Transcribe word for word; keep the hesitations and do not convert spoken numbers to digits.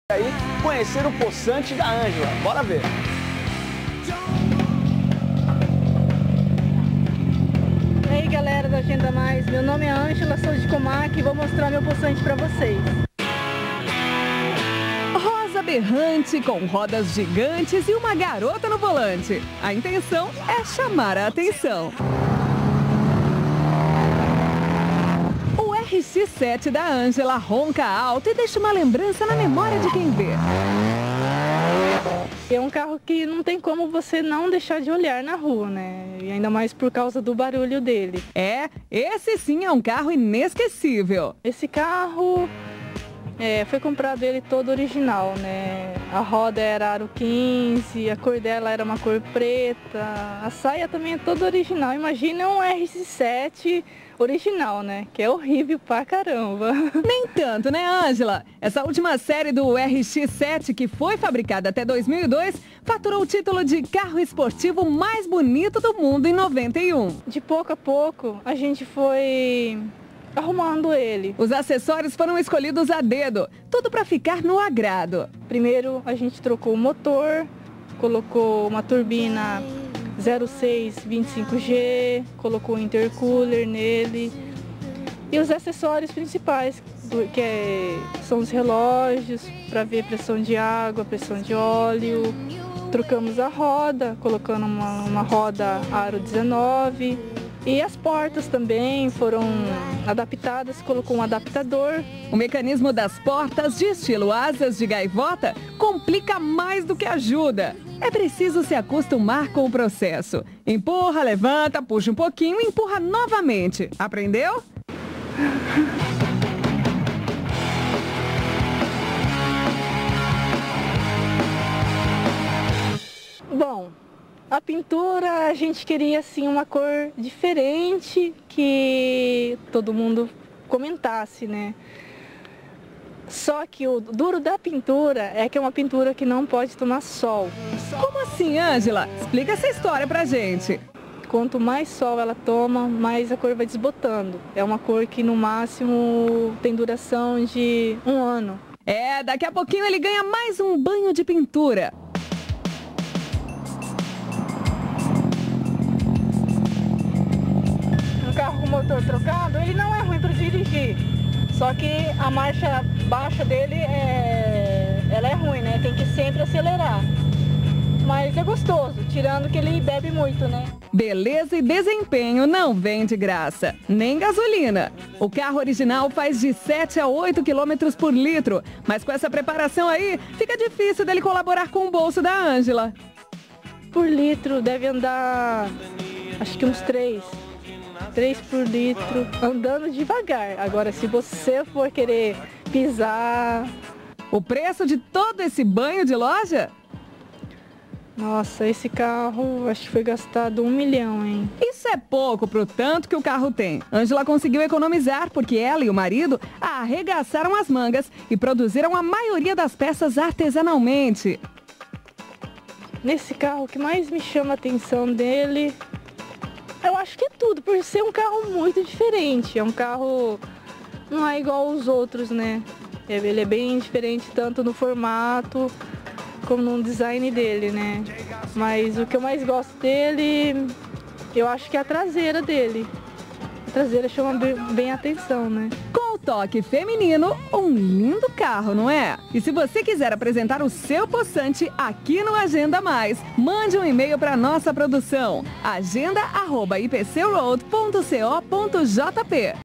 aí conhecer o poçante da Ângela. Bora ver. E aí galera da Agenda Mais, meu nome é Ângela, sou de Comac e vou mostrar meu poçante para vocês. Rosa berrante com rodas gigantes e uma garota no volante. A intenção é chamar a atenção. O R X sete da Ângela ronca alto e deixa uma lembrança na memória de quem vê. É um carro que não tem como você não deixar de olhar na rua, né? E ainda mais por causa do barulho dele. É, esse sim é um carro inesquecível. Esse carro é, foi comprado ele todo original, né? A roda era aro quinze, a cor dela era uma cor preta, a saia também é toda original. Imagina um R X sete original, né? Que é horrível pra caramba. Nem tanto, né, Ângela? Essa última série do R X sete, que foi fabricada até dois mil e dois, faturou o título de carro esportivo mais bonito do mundo em noventa e um. De pouco a pouco, a gente foi arrumando ele. Os acessórios foram escolhidos a dedo, tudo para ficar no agrado. Primeiro, a gente trocou o motor, colocou uma turbina zero seis vinte e cinco G, colocou um intercooler nele e os acessórios principais, que é, são os relógios para ver pressão de água, pressão de óleo. Trocamos a roda, colocando uma, uma roda aro dezenove e as portas também foram adaptadas, colocou um adaptador. O mecanismo das portas de estilo asas de gaivota complica mais do que ajuda. É preciso se acostumar com o processo. Empurra, levanta, puxa um pouquinho e empurra novamente. Aprendeu? Bom, a pintura a gente queria assim uma cor diferente que todo mundo comentasse, né? Só que o duro da pintura é que é uma pintura que não pode tomar sol. Como assim, Ângela? Explica essa história pra gente. Quanto mais sol ela toma, mais a cor vai desbotando. É uma cor que no máximo tem duração de um ano. É, daqui a pouquinho ele ganha mais um banho de pintura. Um carro com motor trocado, ele não é ruim para dirigir. Só que a marcha baixa dele é, ela é ruim, né? Tem que sempre acelerar. Mas é gostoso, tirando que ele bebe muito, né? Beleza e desempenho não vem de graça, nem gasolina. O carro original faz de sete a oito quilômetros por litro, mas com essa preparação aí, fica difícil dele colaborar com o bolso da Ângela. Por litro deve andar, acho que uns três. três por litro, andando devagar. Agora, se você for querer pisar... O preço de todo esse banho de loja? Nossa, esse carro acho que foi gastado um milhão, hein? Isso é pouco pro tanto que o carro tem. Ângela conseguiu economizar porque ela e o marido arregaçaram as mangas e produziram a maioria das peças artesanalmente. Nesse carro, o que mais me chama a atenção dele... Eu acho que é tudo, por ser um carro muito diferente. É um carro, não é igual aos outros, né? Ele é bem diferente tanto no formato como no design dele, né? Mas o que eu mais gosto dele, eu acho que é a traseira dele. A traseira chama bem a atenção, né? Com o toque feminino, um lindo carro, não é? E se você quiser apresentar o seu poçante aqui no Agenda Mais, mande um e-mail para nossa produção, agenda arroba i p c road ponto co ponto j p.